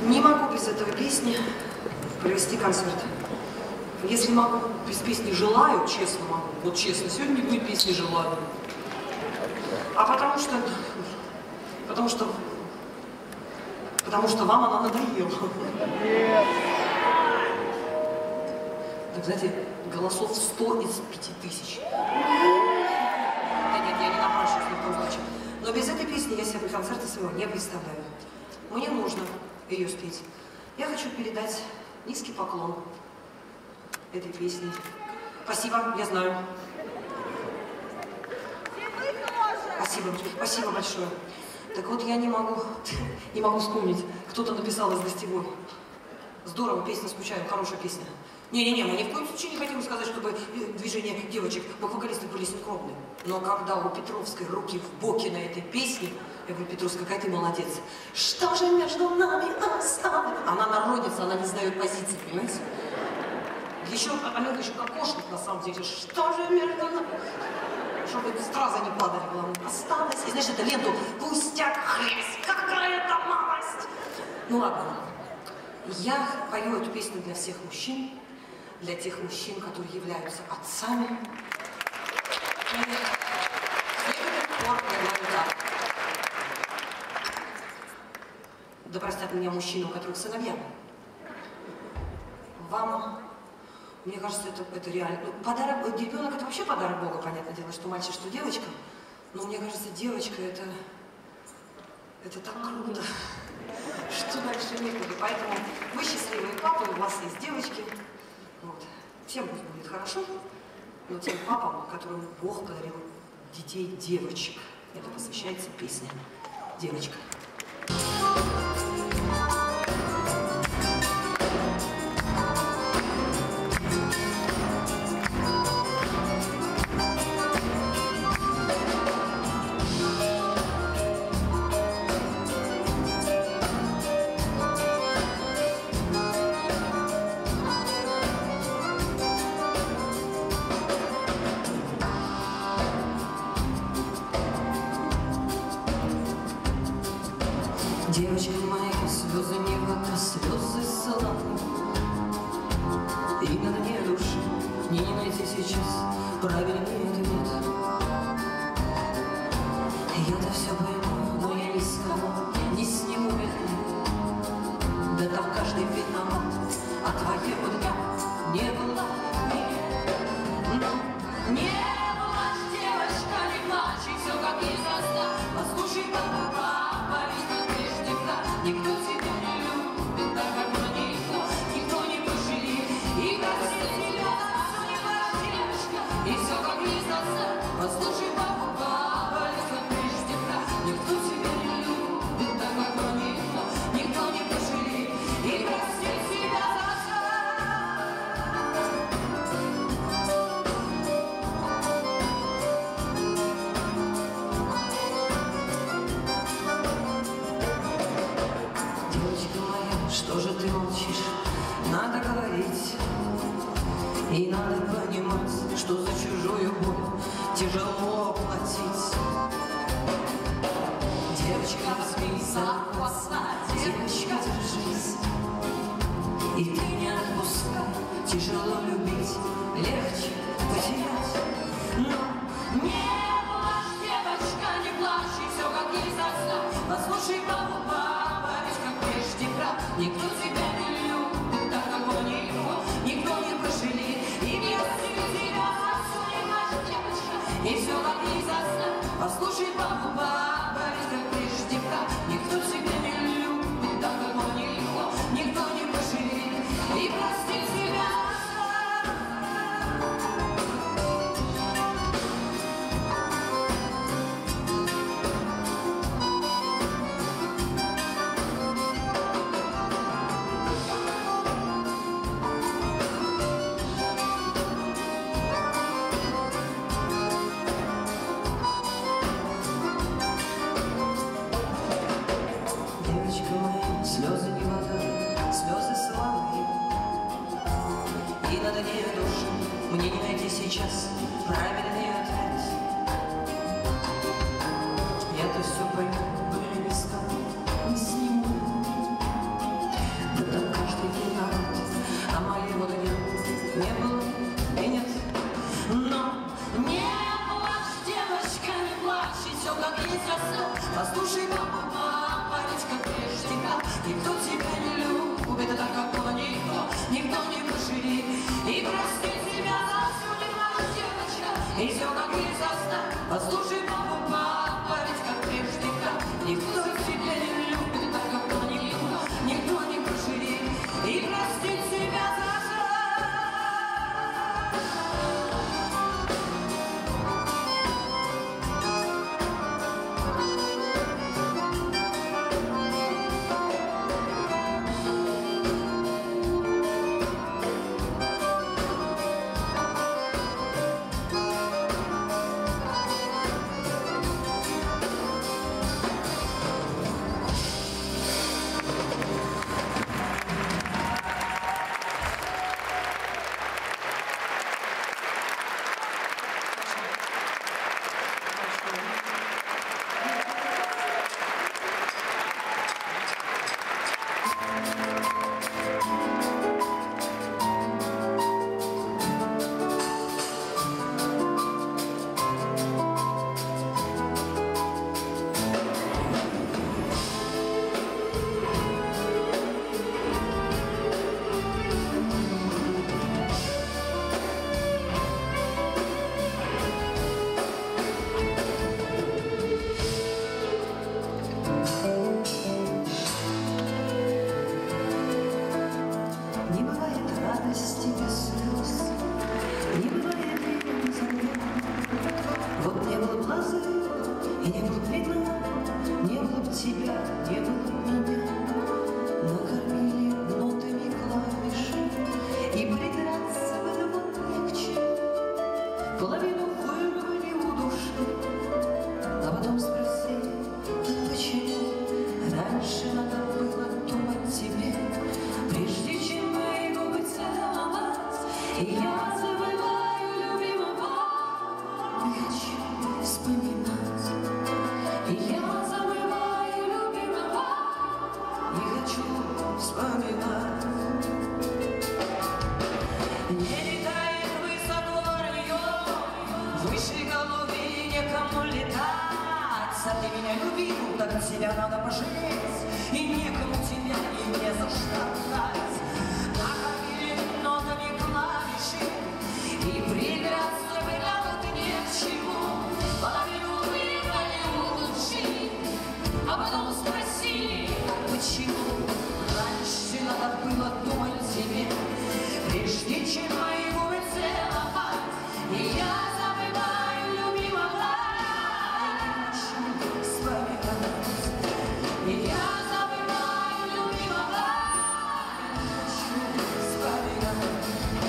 Не могу без этой песни провести концерт. Если могу, без песни «Желаю», честно могу. Вот честно, сегодня не будет песни «Желаю». А потому что вам она надоела. Так, знаете, голосов 100 из 5000. Да нет, я не напрашиваюсь ни в коем случае. Но без этой песни я себе концерта своего не представляю. Мне нужно ее спеть. Я хочу передать низкий поклон этой песни. Спасибо, я знаю. Спасибо большое. Так вот, я не могу вспомнить. Кто-то написал из гостевой. Здорово, песня «Скучаю», хорошая песня. Не-не-не, мы ни в коем случае не хотим сказать, чтобы движения девочек, вокалистов были синхронны. Но когда у Петровской руки в боки на этой песне, я говорю: Петровская, какая ты молодец. Что же между нами осталось? Она народится, она не знает позиции, понимаете? Еще, Аленка еще кокошник на самом деле. Что же между нами? Чтобы стразы не падали, главное. Осталось. И знаешь, эту ленту пустяк, хресь, какая-то малость. Ну ладно. Я пою эту песню для всех мужчин, для тех мужчин, которые являются отцами. Да простят меня мужчины, у которых сыновья. Вам, мне кажется, это реально. Ну, подарок, ребенок это вообще подарок Бога, понятное дело, что мальчик, что девочка. Но мне кажется, девочка это так круто, что дальше некуда. Поэтому вы счастливые папы, у вас есть девочки. Вот. Всем пусть будет хорошо, но тем папам, которым Бог подарил детей девочек. Это посвящается песне «Девочка». Девочка моя, слезы не вода, слезы солоны. И на дне души мне не найти сейчас правильный ответ. Я-то все пойму, но я не скажу, не сниму вернее. Да там каждый виноват, а твоего дня не было мне. Но не была ж девочка, не плачь, и все как из сна. Послушай, папа, никто тебя не любит, так как никто не пожалеет. И кажется, тебя не была девочка, и все как из отца. Послушай, папа, как прежде так. Никто тебя не любит, так как никто не пожалеет. И простит тебя за отца. Что же ты молчишь? Надо говорить. И надо понимать, что за чужую боль тяжело платить. Девочка, возьми за хвоста, девочка, держись. И ты не отпускай, тяжело любить, легче потерять. Но не плачь, девочка, не плачь, и все как из отца. Послушай, папу, никто тебя не любит, так как никто не пожалеет. И простит тебя за все, не плачь, девочка, и все как из отца. Послушай, папу, ведь как прежде прав. Никто тебя не любит, так как никто не пожалеет. И простит тебя за вспоминать. Не летает высоко орел, выше головы некому летать. А ты меня любил, так тебя надо пожалеть, и некому тебя, и не за что отдать. Накопили нотами клавиши, и придраться было ты не к чему. Половину выбрали улучшили, а потом спросили, почему. Раньше надо было думать тебе, прежде чем мои губы целовать. И я забываю любимого, и не хочу вспоминать. И я забываю любимого, и не хочу вспоминать.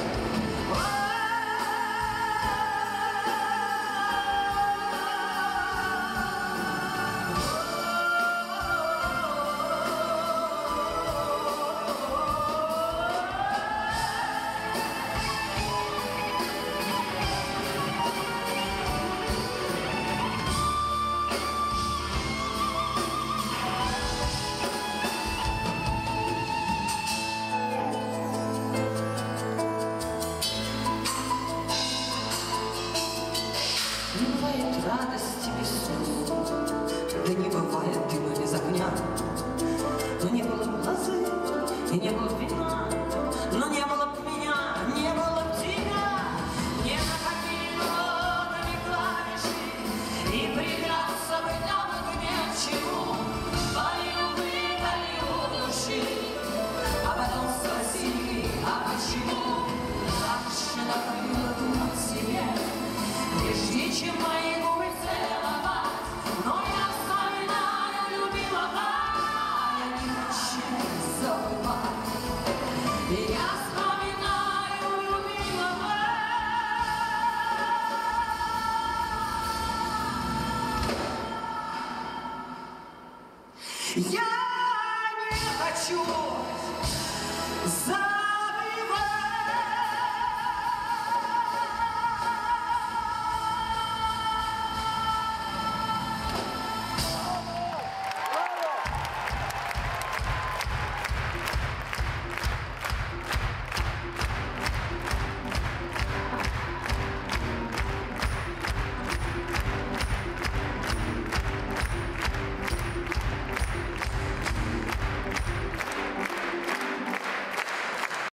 Не бывает радости без слез, да не бывает дыма без огня. Но не было б лозы и не было б вина, но не было б меня, не было б тебя. Не накопили нотами клавиши, и придраться бы нам не к чему. Болью выпали у души, а потом спросили, а почему. Раньше надо было думать себе, прежде чем мои губы целовать. Но я вспоминаю любимого, я не хочу забывать. И я вспоминаю любимого. Я не хочу забывать.